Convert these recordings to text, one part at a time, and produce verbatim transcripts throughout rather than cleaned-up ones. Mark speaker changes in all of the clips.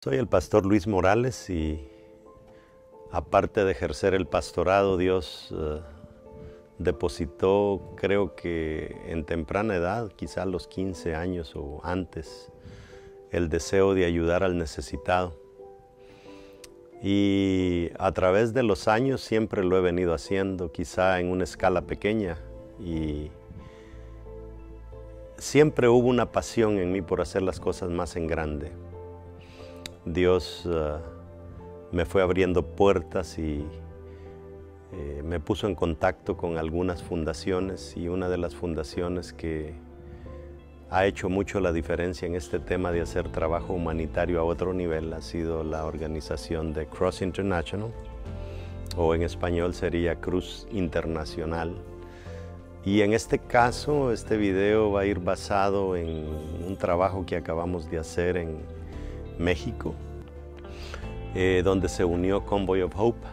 Speaker 1: Soy el pastor Luis Morales y aparte de ejercer el pastorado, Dios uh, depositó, creo que en temprana edad, quizá a los quince años o antes, el deseo de ayudar al necesitado. Y a través de los años siempre lo he venido haciendo, quizá en una escala pequeña. Y siempre hubo una pasión en mí por hacer las cosas más en grande. Dios uh, me fue abriendo puertas y eh, me puso en contacto con algunas fundaciones, y una de las fundaciones que ha hecho mucho la diferencia en este tema de hacer trabajo humanitario a otro nivel ha sido la organización de Cross International, o en español sería Cruz Internacional. Y en este caso, este video va a ir basado en un trabajo que acabamos de hacer en México, eh, donde se unió Convoy of Hope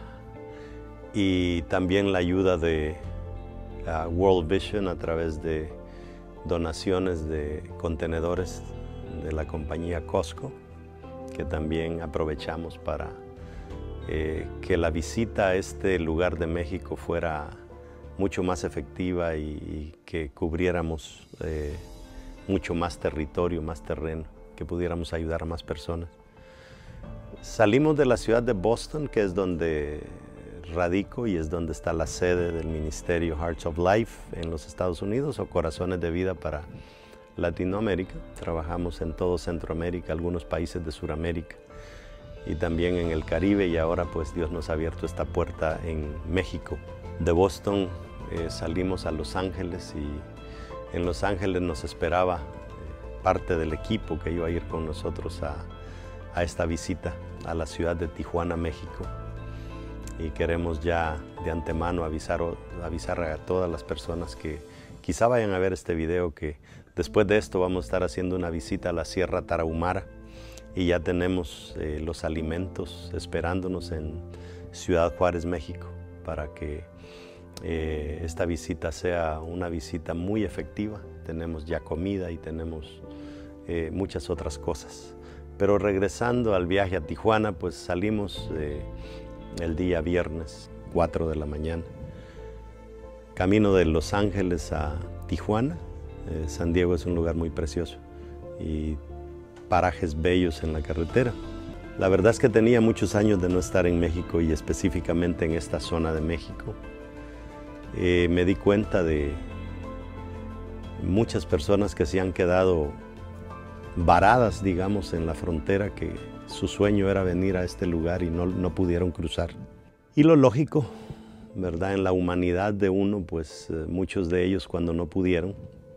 Speaker 1: y también la ayuda de uh, World Vision a través de donaciones de contenedores de la compañía Costco, que también aprovechamos para eh, que la visita a este lugar de México fuera mucho más efectiva y, y que cubriéramos eh, mucho más territorio, más terreno, que pudiéramos ayudar a más personas. Salimos de la ciudad de Boston, que es donde radico y es donde está la sede del ministerio Hearts of Life en los Estados Unidos, o Corazones de Vida para Latinoamérica. Trabajamos en todo Centroamérica, algunos países de Sudamérica y también en el Caribe, y ahora pues Dios nos ha abierto esta puerta en México. De Boston eh, salimos a Los Ángeles, y en Los Ángeles nos esperaba parte del equipo que iba a ir con nosotros a, a esta visita a la ciudad de Tijuana, México. Y queremos ya de antemano avisar, avisar a todas las personas que quizá vayan a ver este video que después de esto vamos a estar haciendo una visita a la Sierra Tarahumara, y ya tenemos eh, los alimentos esperándonos en Ciudad Juárez, México, para que eh, esta visita sea una visita muy efectiva. Tenemos ya comida y tenemos eh, muchas otras cosas. Pero regresando al viaje a Tijuana, pues salimos eh, el día viernes, cuatro de la mañana. Camino de Los Ángeles a Tijuana. Eh, San Diego es un lugar muy precioso y parajes bellos en la carretera. La verdad es que tenía muchos años de no estar en México, y específicamente en esta zona de México. Eh, me di cuenta de muchas personas que se han quedado varadas, digamos, en la frontera, que su sueño era venir a este lugar y no, no pudieron cruzar. Y lo lógico, ¿verdad? En la humanidad de uno, pues eh, muchos de ellos, cuando no pudieron,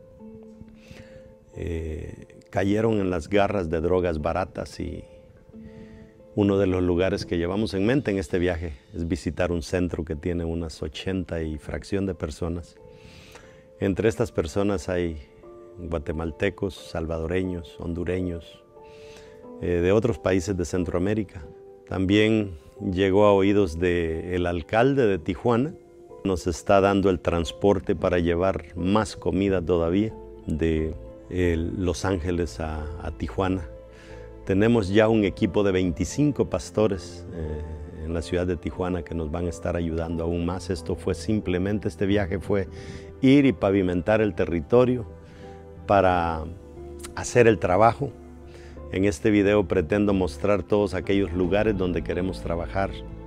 Speaker 1: eh, cayeron en las garras de drogas baratas. Y uno de los lugares que llevamos en mente en este viaje es visitar un centro que tiene unas ochenta y fracción de personas. Entre estas personas hay guatemaltecos, salvadoreños, hondureños, eh, de otros países de Centroamérica. También llegó a oídos del alcalde de Tijuana. Nos está dando el transporte para llevar más comida todavía de eh, Los Ángeles a, a Tijuana. Tenemos ya un equipo de veinticinco pastores eh, en la ciudad de Tijuana que nos van a estar ayudando aún más. Esto fue simplemente, este viaje fue ir y pavimentar el territorio para hacer el trabajo. En este video pretendo mostrar todos aquellos lugares donde queremos trabajar.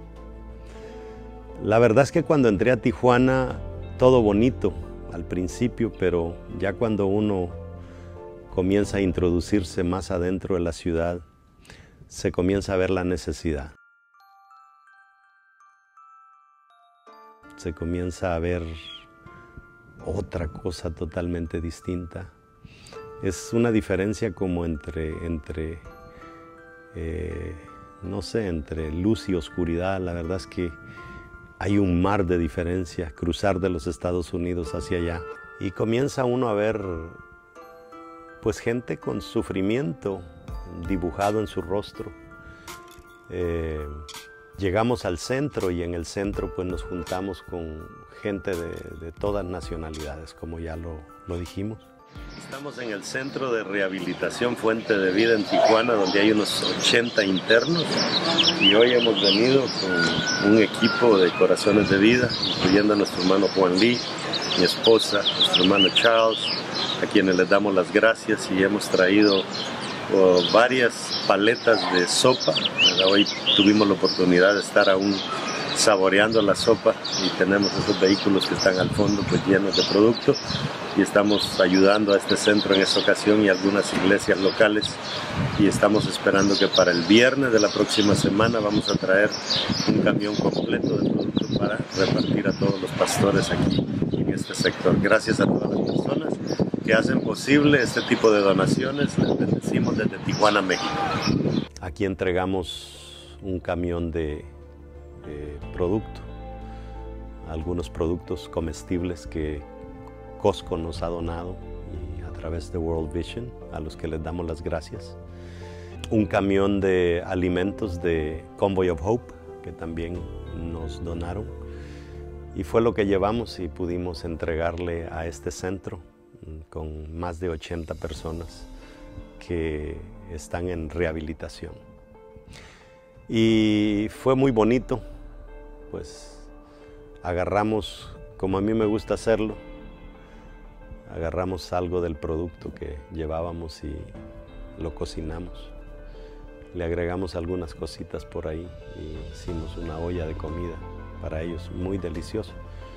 Speaker 1: La verdad es que cuando entré a Tijuana, todo bonito al principio, pero ya cuando uno comienza a introducirse más adentro de la ciudad, se comienza a ver la necesidad. Se comienza a ver otra cosa totalmente distinta. Es una diferencia como entre, entre eh, no sé, entre luz y oscuridad. La verdad es que hay un mar de diferencia, cruzar de los Estados Unidos hacia allá. Y comienza uno a ver pues gente con sufrimiento dibujado en su rostro. Eh, llegamos al centro, y en el centro pues nos juntamos con gente de, de todas nacionalidades, como ya lo, lo dijimos. Estamos en el Centro de Rehabilitación Fuente de Vida en Tijuana, donde hay unos ochenta internos, y hoy hemos venido con un equipo de Corazones de Vida, incluyendo a nuestro hermano Juan Lee, mi esposa, nuestro hermano Charles, a quienes les damos las gracias, y hemos traído oh, varias paletas de sopa. Hoy tuvimos la oportunidad de estar aún saboreando la sopa y tenemos esos vehículos que están al fondo pues llenos de producto, y estamos ayudando a este centro en esta ocasión y a algunas iglesias locales, y estamos esperando que para el viernes de la próxima semana vamos a traer un camión completo de producto para repartir a todos los pastores aquí en este sector. Gracias a todas las personas que hacen posible este tipo de donaciones. Les bendecimos desde Tijuana, México. Aquí entregamos un camión de eh, producto, algunos productos comestibles que Costco nos ha donado, y a través de World Vision, a los que les damos las gracias. Un camión de alimentos de Convoy of Hope, que también nos donaron, y fue lo que llevamos y pudimos entregarle a este centro con más de ochenta personas que están en rehabilitación. Y fue muy bonito, pues agarramos, como a mí me gusta hacerlo, agarramos algo del producto que llevábamos y lo cocinamos. Le agregamos algunas cositas por ahí y hicimos una olla de comida para ellos, muy delicioso.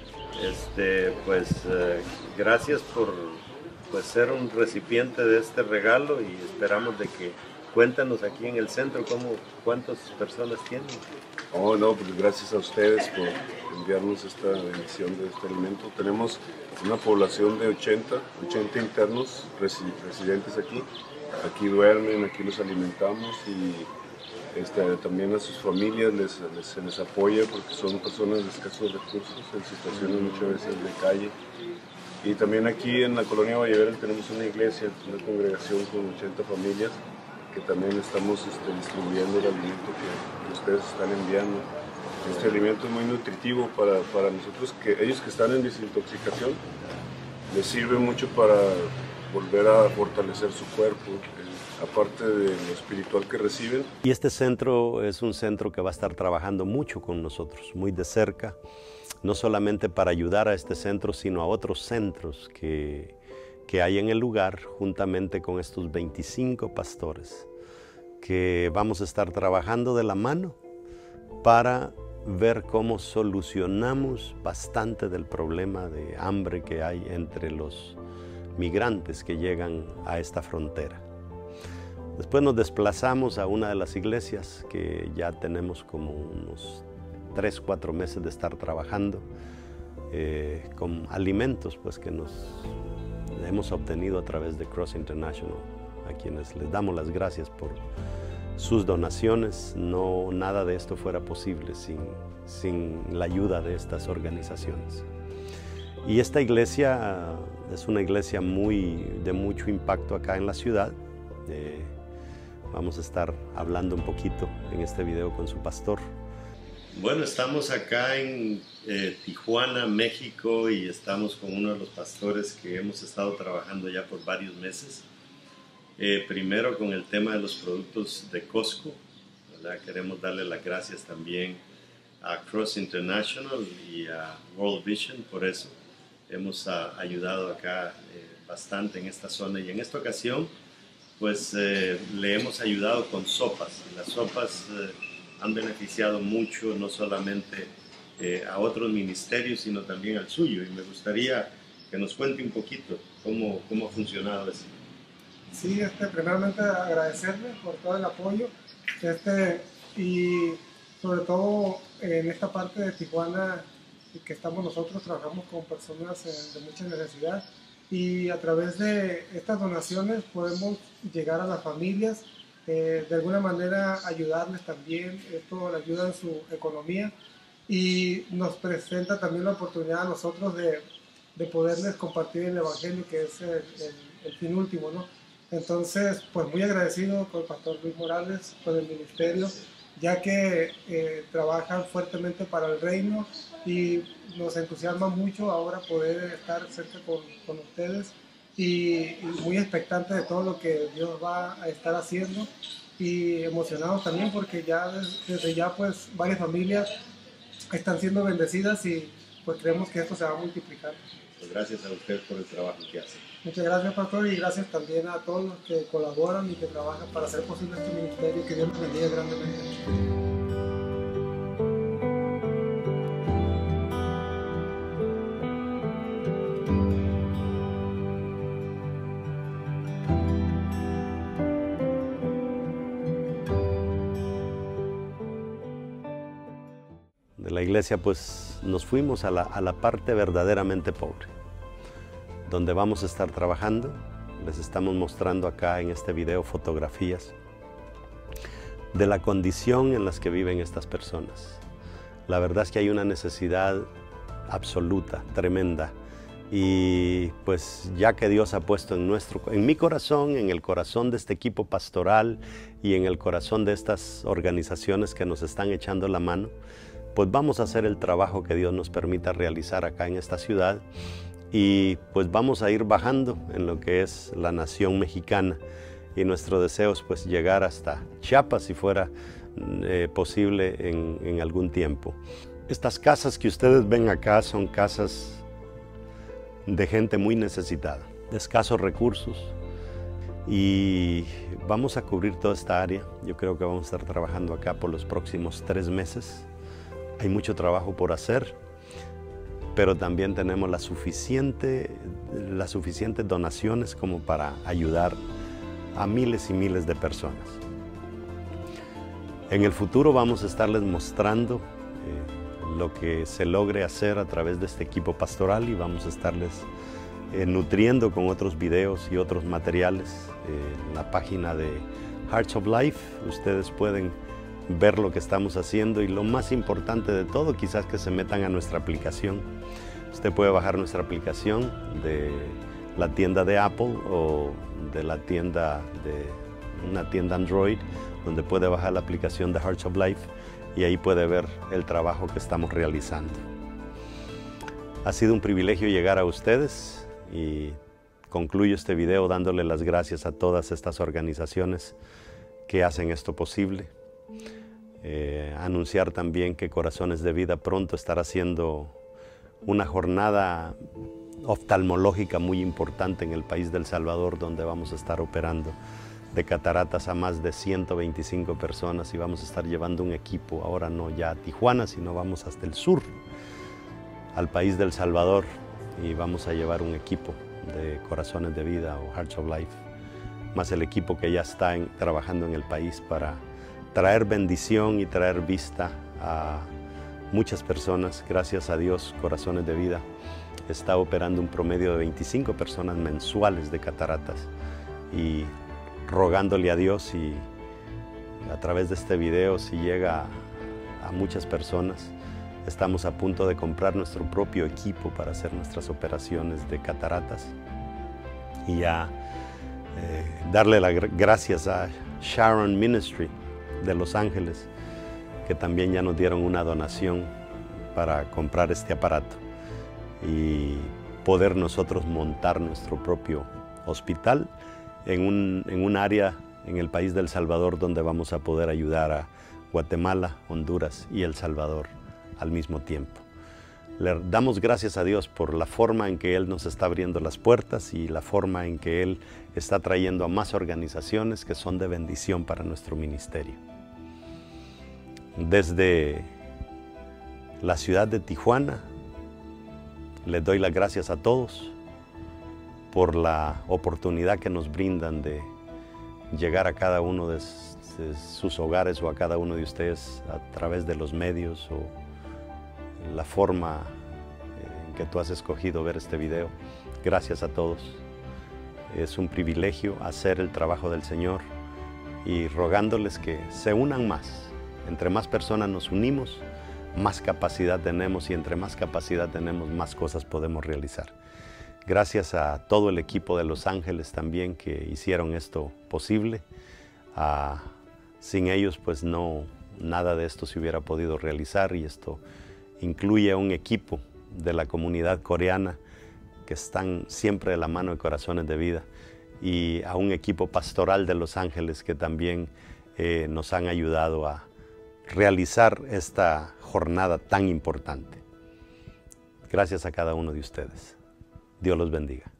Speaker 1: Este, pues eh, gracias por pues, ser un recipiente de este regalo, y esperamos de que cuéntanos aquí en el centro cómo, cuántas personas tienen.
Speaker 2: Oh, no, pues gracias a ustedes por enviarnos esta bendición de este alimento. Tenemos una población de ochenta, ochenta internos residentes aquí. Aquí duermen, aquí los alimentamos, y este, también a sus familias les, les, se les apoya porque son personas de escasos recursos, en situaciones muchas veces de calle. Y también aquí en la colonia Valle tenemos una iglesia, una congregación con ochenta familias, que también estamos este, distribuyendo el alimento que, que ustedes están enviando. Este alimento es muy nutritivo para, para nosotros, que ellos que están en desintoxicación, les sirve mucho para volver a fortalecer su cuerpo, eh, aparte de lo espiritual que reciben.
Speaker 1: Y este centro es un centro que va a estar trabajando mucho con nosotros, muy de cerca, no solamente para ayudar a este centro, sino a otros centros que que hay en el lugar, juntamente con estos veinticinco pastores, que vamos a estar trabajando de la mano para ver cómo solucionamos bastante del problema de hambre que hay entre los migrantes que llegan a esta frontera. Después nos desplazamos a una de las iglesias que ya tenemos como unos tres, cuatro meses de estar trabajando eh, con alimentos pues, que nos hemos obtenido a través de Cross International, a quienes les damos las gracias por sus donaciones. No, nada de esto fuera posible sin, sin la ayuda de estas organizaciones. Y esta iglesia es una iglesia muy, de mucho impacto acá en la ciudad. Eh, vamos a estar hablando un poquito en este video con su pastor. Bueno, estamos acá en eh, Tijuana, México, y estamos con uno de los pastores que hemos estado trabajando ya por varios meses. Eh, primero con el tema de los productos de Costco, ¿verdad? Queremos darle las gracias también a Cross International y a World Vision por eso. Hemos a, ayudado acá eh, bastante en esta zona, y en esta ocasión pues eh, le hemos ayudado con sopas. Las sopas eh, han beneficiado mucho, no solamente eh, a otros ministerios, sino también al suyo. Y me gustaría que nos cuente un poquito cómo, cómo ha funcionado eso.
Speaker 3: Sí, este, primeramente agradecerle por todo el apoyo, este, y sobre todo en esta parte de Tijuana que estamos nosotros, trabajamos con personas de mucha necesidad, y a través de estas donaciones podemos llegar a las familias, Eh, de alguna manera ayudarles también. Esto le ayuda en su economía y nos presenta también la oportunidad a nosotros de, de poderles compartir el Evangelio, que es el, el, el fin último, ¿no? Entonces, pues muy agradecido con el pastor Luis Morales, con el ministerio, ya que eh, trabajan fuertemente para el reino, y nos entusiasma mucho ahora poder estar cerca con, con ustedes y, y muy expectantes de todo lo que Dios va a estar haciendo y emocionados también porque ya desde ya pues varias familias están siendo bendecidas y pues creemos que esto se va a multiplicar.
Speaker 1: Pues gracias a usted por el trabajo que hace.
Speaker 3: Muchas gracias, pastor, y gracias también a todos los que colaboran y que trabajan para hacer posible este ministerio. Que Dios nos bendiga grandemente.
Speaker 1: De la iglesia pues nos fuimos a la, a la parte verdaderamente pobre, donde vamos a estar trabajando. Les estamos mostrando acá en este video fotografías de la condición en las que viven estas personas. La verdad es que hay una necesidad absoluta, tremenda, y pues ya que Dios ha puesto en, nuestro, en mi corazón, en el corazón de este equipo pastoral y en el corazón de estas organizaciones que nos están echando la mano, pues vamos a hacer el trabajo que Dios nos permita realizar acá en esta ciudad y pues vamos a ir bajando en lo que es la nación mexicana y nuestro deseo es pues llegar hasta Chiapas si fuera eh, posible en, en algún tiempo. Estas casas que ustedes ven acá son casas de gente muy necesitada, de escasos recursos y vamos a cubrir toda esta área. Yo creo que vamos a estar trabajando acá por los próximos tres meses. Hay mucho trabajo por hacer, pero también tenemos la suficiente, las suficientes donaciones como para ayudar a miles y miles de personas. En el futuro vamos a estarles mostrando eh, lo que se logre hacer a través de este equipo pastoral y vamos a estarles eh, nutriendo con otros videos y otros materiales. Eh, en la página de Hearts of Life ustedes pueden ver lo que estamos haciendo y lo más importante de todo quizás que se metan a nuestra aplicación. Usted puede bajar nuestra aplicación de la tienda de Apple o de la tienda de una tienda Android donde puede bajar la aplicación de Hearts of Life y ahí puede ver el trabajo que estamos realizando. Ha sido un privilegio llegar a ustedes y concluyo este video dándole las gracias a todas estas organizaciones que hacen esto posible. Eh, anunciar también que Corazones de Vida pronto estará haciendo una jornada oftalmológica muy importante en el país del Salvador, donde vamos a estar operando de cataratas a más de ciento veinticinco personas y vamos a estar llevando un equipo, ahora no ya a Tijuana, sino vamos hasta el sur, al país del Salvador, y vamos a llevar un equipo de Corazones de Vida o Hearts of Life, más el equipo que ya está en, trabajando en el país para traer bendición y traer vista a muchas personas. Gracias a Dios, Corazones de Vida está operando un promedio de veinticinco personas mensuales de cataratas y rogándole a Dios y a través de este video, si llega a muchas personas, estamos a punto de comprar nuestro propio equipo para hacer nuestras operaciones de cataratas y ya eh, darle las gracias a Sharon Ministry de Los Ángeles, que también ya nos dieron una donación para comprar este aparato y poder nosotros montar nuestro propio hospital en un, en un área en el país del Salvador donde vamos a poder ayudar a Guatemala, Honduras y El Salvador al mismo tiempo. Le damos gracias a Dios por la forma en que Él nos está abriendo las puertas y la forma en que Él está trayendo a más organizaciones que son de bendición para nuestro ministerio. Desde la ciudad de Tijuana, les doy las gracias a todos por la oportunidad que nos brindan de llegar a cada uno de sus hogares o a cada uno de ustedes a través de los medios o la forma en que tú has escogido ver este video. Gracias a todos. Es un privilegio hacer el trabajo del Señor y rogándoles que se unan más. Entre más personas nos unimos, más capacidad tenemos y entre más capacidad tenemos, más cosas podemos realizar. Gracias a todo el equipo de Los Ángeles también que hicieron esto posible. Ah, sin ellos pues no, nada de esto se hubiera podido realizar y esto incluye a un equipo de la comunidad coreana que están siempre de la mano de Corazones de Vida, y a un equipo pastoral de Los Ángeles que también eh, nos han ayudado a realizar esta jornada tan importante. Gracias a cada uno de ustedes. Dios los bendiga.